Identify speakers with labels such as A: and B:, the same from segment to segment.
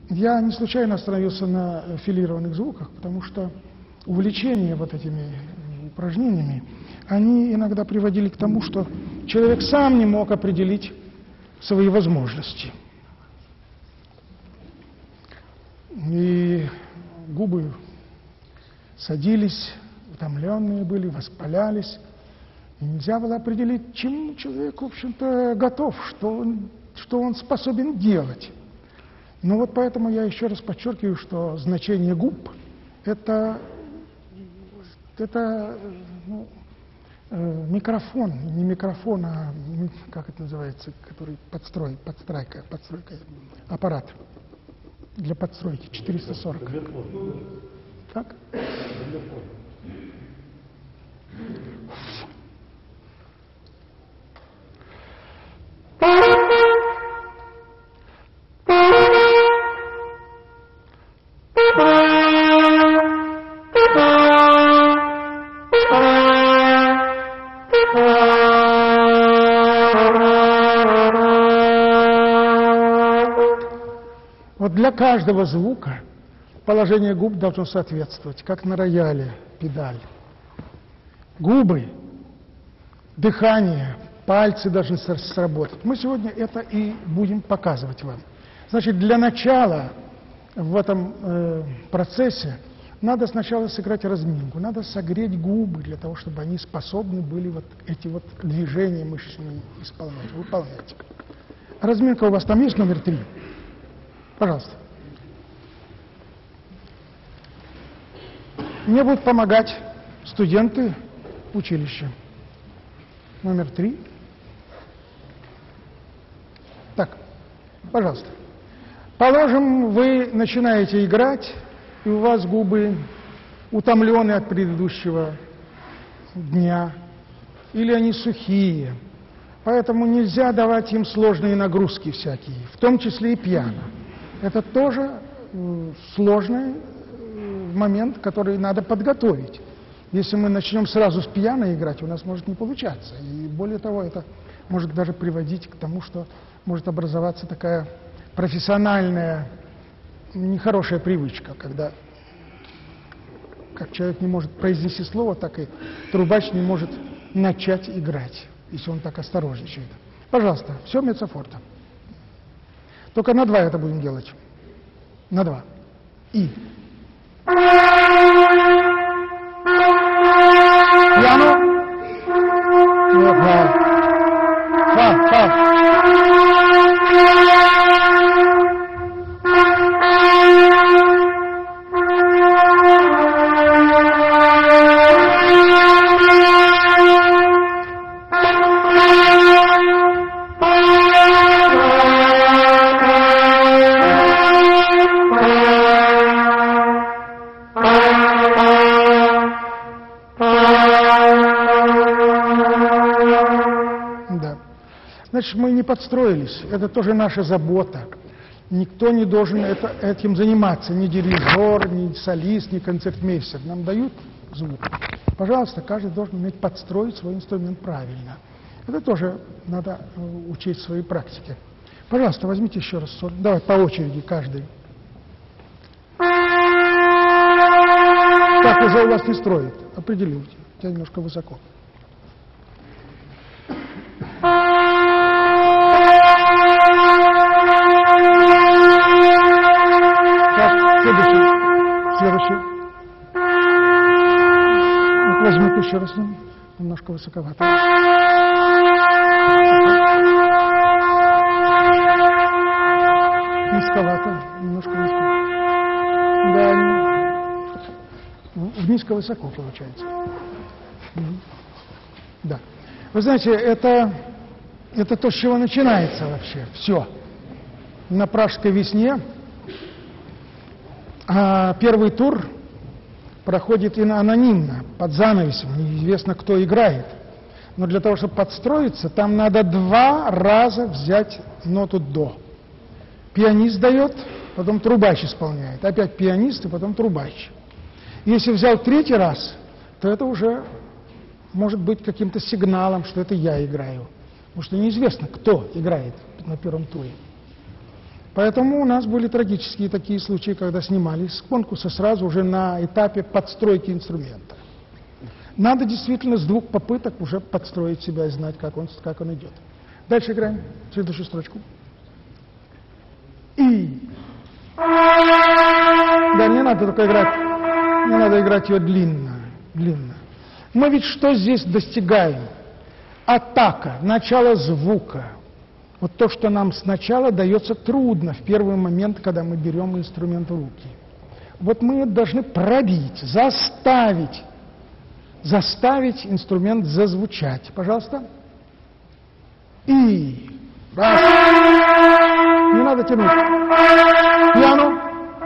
A: Я не случайно остановился на филированных звуках, потому что увлечение вот этими упражнениями, они иногда приводили к тому, что человек сам не мог определить свои возможности. И губы садились, утомленные были, воспалялись. И нельзя было определить, чему человек, в общем-то, готов, что он способен делать. Ну вот поэтому я еще раз подчеркиваю, что значение губ – это микрофон, не микрофон, а как это называется, который подстройка, аппарат для подстройки 440. Как? Вот для каждого звука положение губ должно соответствовать, как на рояле педаль. Губы, дыхание, пальцы должны сработать. Мы сегодня это и будем показывать вам. Значит, для начала в этом процессе надо сначала сыграть разминку, надо согреть губы для того, чтобы они способны были вот эти вот движения мышечные выполнять. Разминка у вас там есть номер 3? Пожалуйста. Мне будут помогать студенты училища. Номер 3. Так, пожалуйста. Положим, вы начинаете играть, и у вас губы утомлены от предыдущего дня, или они сухие. Поэтому нельзя давать им сложные нагрузки всякие, в том числе и пиано. Это тоже сложный момент, который надо подготовить. Если мы начнем сразу с пиано играть, у нас может не получаться. И более того, это может даже приводить к тому, что может образоваться такая профессиональная, нехорошая привычка, когда как человек не может произнести слово, так и трубач не может начать играть, если он так осторожничает. Пожалуйста, все меццо-форте. Только на 2 это будем делать. На 2. И. Пиано. Фа. Значит, мы не подстроились, это тоже наша забота. Никто не должен этим заниматься, ни дирижер, ни солист, ни концертмейстер. Нам дают звук. Пожалуйста, каждый должен уметь подстроить свой инструмент правильно. Это тоже надо учить в своей практике. Пожалуйста, возьмите еще раз соль. Давай по очереди каждый. Так уже у вас не строит. Определил. У тебя немножко высоко. Следующий. Вот возьмите еще раз. Немножко высоковато. Низковато. Немножко низко. Да, низко-высоко получается. Да. Вы знаете, это то, с чего начинается вообще. Все. На Пражской весне первый тур проходит анонимно, под занавесом, неизвестно, кто играет. Но для того, чтобы подстроиться, там надо 2 раза взять ноту до. Пианист дает, потом трубач исполняет. Опять пианист и потом трубач. Если взял 3-й раз, то это уже может быть каким-то сигналом, что это я играю. Потому что неизвестно, кто играет на первом туре. Поэтому у нас были трагические такие случаи, когда снимались с конкурса сразу уже на этапе подстройки инструмента. Надо действительно с 2 попыток уже подстроить себя и знать, как он идет. Дальше играем следующую строчку. И. Да, не надо только играть, не надо играть ее длинно. Мы ведь что здесь достигаем? Атака, начало звука. Вот то, что нам сначала дается трудно в первый момент, когда мы берем инструмент в руки. Вот мы должны пробить, заставить инструмент зазвучать. Пожалуйста. И. Раз. Не надо тянуть. Пиано.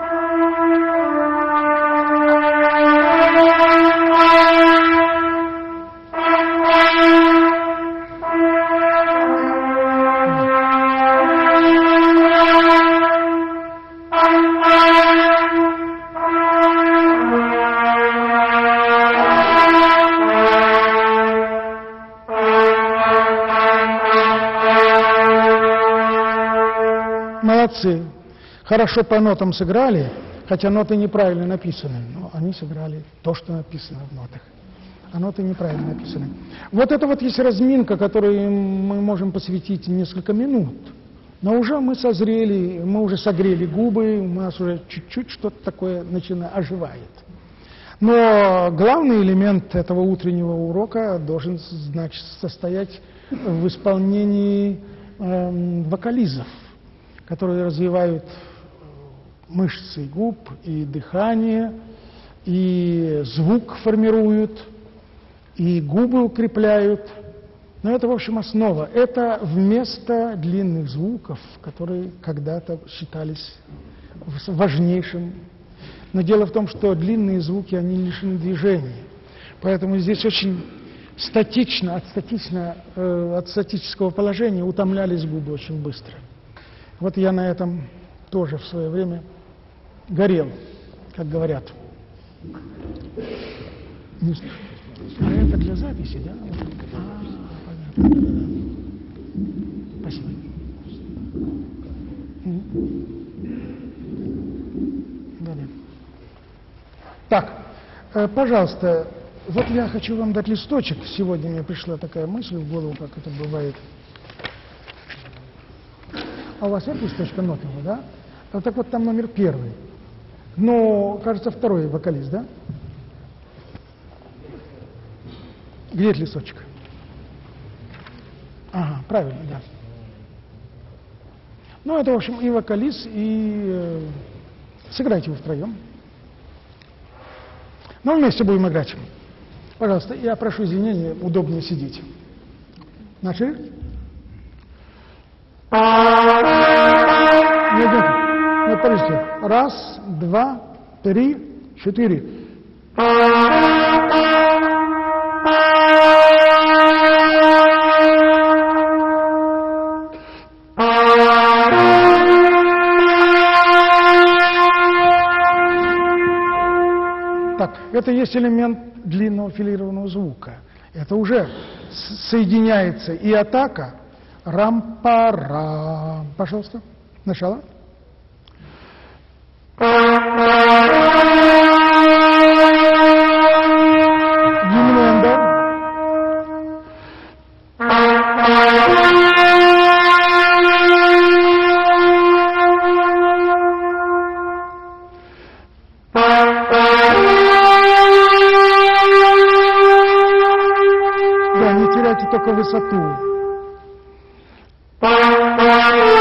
A: Молодцы. Хорошо по нотам сыграли, хотя ноты неправильно написаны, но они сыграли то, что написано в нотах. А ноты неправильно написаны. Вот это вот есть разминка, которой мы можем посвятить несколько минут. Но уже мы созрели, мы уже согрели губы, у нас уже чуть-чуть что-то такое оживает. Но главный элемент этого утреннего урока должен, значит, состоять в исполнении вокализов, которые развивают мышцы губ и дыхание, и звук формируют, и губы укрепляют. Но это, в общем, основа. Это вместо длинных звуков, которые когда-то считались важнейшим. Но дело в том, что длинные звуки, они лишены движения. Поэтому здесь очень статично, от статического положения утомлялись губы очень быстро. Вот я на этом тоже в свое время горел, как говорят. А это для записи, да? Понятно. Спасибо. Да-да. Так, пожалуйста, вот я хочу вам дать листочек. Сегодня мне пришла такая мысль в голову, как это бывает. А у вас нет листочка нотного, да? Так вот, там номер 1. Но, кажется, 2 вокалист, да? Где этот листочек? Ага, правильно, да. Ну, это, в общем, и вокалист, и сыграйте его втроем. Ну, вместе будем играть. Пожалуйста, я прошу извинения, удобнее сидеть. Начали? Нет, подождите. 1, 2, 3, 4. Так, это есть элемент длинного филированного звука. Это уже соединяется и атака. Рам-па-рам. Пожалуйста, начало. Диминуэндо. Да, не теряйте только высоту.